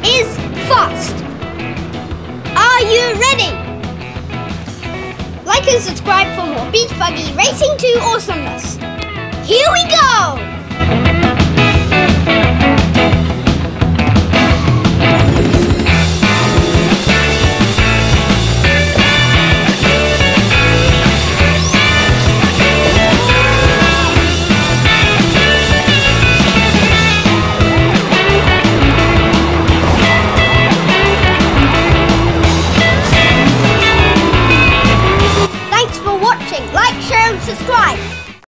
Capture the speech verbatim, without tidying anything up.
is fast. Are you ready? Like and subscribe for more Beach Buggy Racing two awesomeness. Here we go!